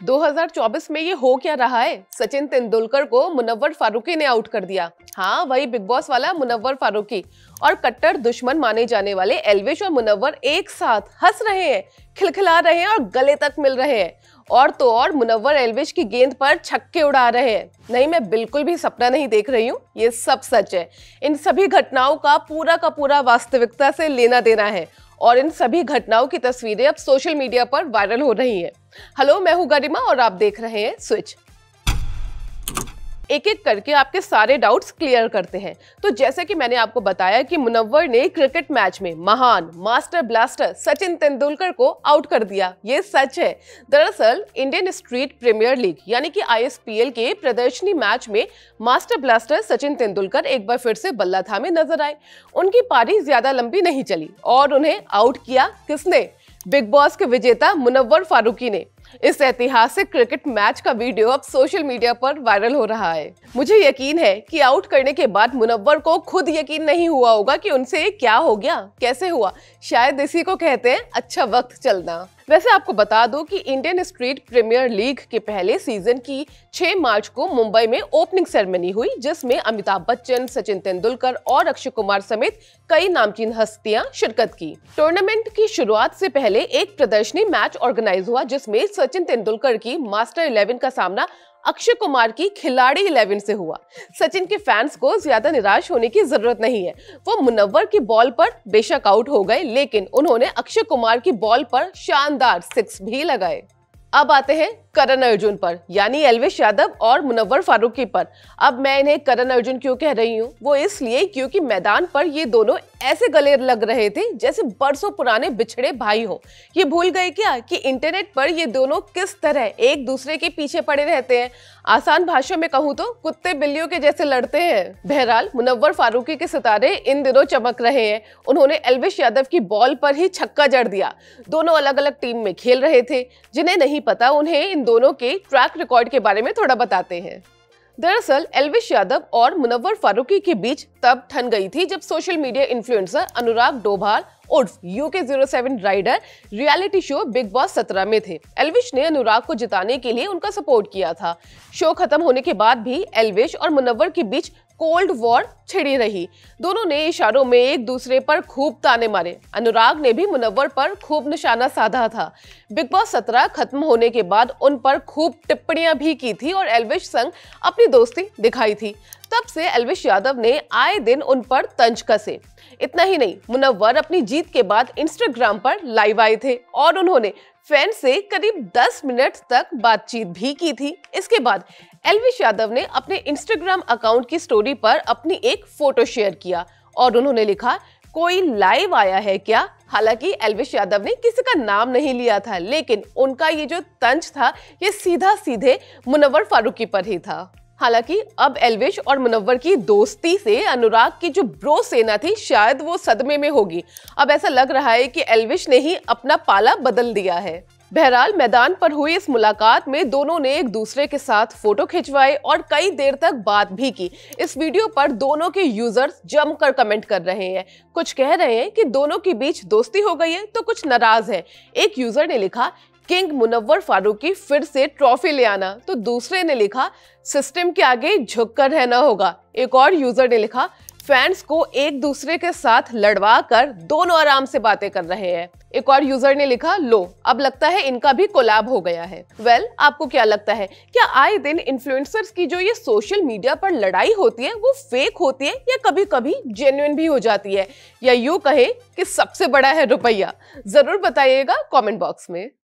2024 में ये हो क्या रहा है? सचिन तेंदुलकर को मुनव्वर फारूकी ने आउट कर दिया। हाँ, वही बिग बॉस वाला मुनव्वर फारूकी। और कट्टर दुश्मन माने जाने वाले एल्विश और मुनव्वर एक साथ हंस रहे हैं, खिलखिला रहे हैं और गले तक मिल रहे हैं। और तो और मुनव्वर एल्विश की गेंद पर छक्के उड़ा रहे हैं। नहीं, मैं बिल्कुल भी सपना नहीं देख रही हूँ, ये सब सच है। इन सभी घटनाओं का पूरा वास्तविकता से लेना देना है और इन सभी घटनाओं की तस्वीरें अब सोशल मीडिया पर वायरल हो रही हैं। हेलो, मैं हूं गरिमा और आप देख रहे हैं स्विच। एक एक करके आपके सारे डाउट्स क्लियर करते हैं। तो जैसे कि मैंने आपको बताया कि मुनव्वर ने क्रिकेट मैच में महान मास्टर ब्लास्टर सचिन तेंदुलकर को आउट कर दिया, ये सच है। दरअसल इंडियन स्ट्रीट प्रीमियर लीग यानी कि ISPL के प्रदर्शनी मैच में मास्टर ब्लास्टर सचिन तेंदुलकर एक बार फिर से बल्ला थामे नजर आए। उनकी पारी ज्यादा लंबी नहीं चली और उन्हें आउट किया किसने? बिग बॉस के विजेता मुनव्वर फारूकी ने। इस ऐतिहासिक क्रिकेट मैच का वीडियो अब सोशल मीडिया पर वायरल हो रहा है। मुझे यकीन है कि आउट करने के बाद मुनव्वर को खुद यकीन नहीं हुआ होगा कि उनसे क्या हो गया, कैसे हुआ। शायद इसी को कहते हैं अच्छा वक्त चलना। वैसे आपको बता दूं कि इंडियन स्ट्रीट प्रीमियर लीग के पहले सीजन की 6 मार्च को मुंबई में ओपनिंग सेरेमनी हुई, जिसमें अमिताभ बच्चन, सचिन तेंदुलकर और अक्षय कुमार समेत कई नामचीन हस्तियां शिरकत की। टूर्नामेंट की शुरुआत से पहले एक प्रदर्शनी मैच ऑर्गेनाइज हुआ, जिसमें सचिन तेंदुलकर की मास्टर 11 का सामना अक्षय कुमार की खिलाड़ी 11 से हुआ। सचिन के फैंस को ज्यादा निराश होने की जरूरत नहीं है। वो मुनव्वर की बॉल पर बेशक आउट हो गए, लेकिन उन्होंने अक्षय कुमार की बॉल पर शानदार 6 भी लगाए। अब आते हैं करण अर्जुन पर, यानी एल्विश यादव और मुनव्वर फारूकी पर। अब मैं इन्हें करण अर्जुन क्यों कह रही हूँ? वो इसलिए क्योंकि मैदान पर ये दोनों ऐसे गले लग रहे थे जैसे बरसों पुराने बिछड़े भाई हो। ये भूल गए क्या कि इंटरनेट पर ये दोनों किस तरह एक दूसरे के पीछे पड़े रहते हैं? आसान भाषा में कहूँ तो कुत्ते बिल्लियों के जैसे लड़ते हैं। बहरहाल मुनव्वर फारूकी के सितारे इन दिनों चमक रहे हैं। उन्होंने एल्विश यादव की बॉल पर ही छक्का जड़ दिया। दोनों अलग अलग टीम में खेल रहे थे। जिन्हें नहीं पता, उन्हें इन दोनों के ट्रैक रिकॉर्ड के बारे में थोड़ा बताते हैं। दरअसल एल्विश यादव और मुनव्वर फारूकी के बीच तब ठन गई थी जब social media influencer Anurag Doval उर्फ UK07 rider reality show Bigg Boss 17 में थे। एल्विश ने अनुराग को जिताने के लिए उनका सपोर्ट किया था। शो खत्म होने के बाद भी एल्विश और मुनव्वर के बीच कोल्ड वॉर छिड़ी रही। दोनों ने इशारों में एक दूसरे पर खूब ताने मारे। अनुराग ने भी मुनव्वर पर खूब निशाना साधा था। बिग बॉस 17 खत्म होने के बाद उन पर खूब टिप्पणियां भी की थी और एल्विश संग अपनी दोस्ती दिखाई थी। तब से एल्विश यादव ने आए दिन उन पर तंज कसे। इतना ही नहीं, मुनव्वर अपनी जीत के बाद इंस्टाग्राम पर लाइव आए थे और उन्होंने फैन से करीब 10 मिनट तक बातचीत भी की थी। इसके बाद एल्विश यादव ने अपने इंस्टाग्राम अकाउंट की स्टोरी पर अपनी एक फोटो शेयर किया और उन्होंने लिखा, कोई लाइव आया है क्या? हालांकि एल्विश यादव ने किसी का नाम नहीं लिया था, लेकिन उनका ये जो तंज था ये सीधा सीधे मुनव्वर फारूकी पर ही था। हालांकि अब एल्विश और मुनव्वर की दोस्ती से अनुराग की जो ब्रो सेना थी, शायद वो सदमे में होगी। अब ऐसा लग रहा है कि एल्विश ने ही अपना पाला बदल दिया है। बहरहाल मैदान पर हुई इस मुलाकात में दोनों ने एक दूसरे के साथ फोटो खिंचवाए और कई देर तक बात भी की। इस वीडियो पर दोनों के यूजर्स जमकर कमेंट कर रहे हैं। कुछ कह रहे हैं कि दोनों के बीच दोस्ती हो गई है, तो कुछ नाराज है। एक यूजर ने लिखा, किंग मुनव्वर फारूकी फिर से ट्रॉफी ले आना। तो दूसरे ने लिखा, सिस्टम के आगे झुककर रहना होगा। एक और यूजर ने लिखा, फैंस को एक दूसरे के साथ लड़वा कर दोनों आराम से बातें कर रहे हैं। एक और यूजर ने लिखा, लो अब लगता है इनका भी कोलैब हो गया है। वेल, आपको क्या लगता है, क्या आए दिन इन्फ्लुएंसर्स की जो ये सोशल मीडिया पर लड़ाई होती है वो फेक होती है या कभी कभी जेन्युइन भी हो जाती है, या यूं कहें कि सबसे बड़ा है रुपया? जरूर बताइएगा कमेंट बॉक्स में।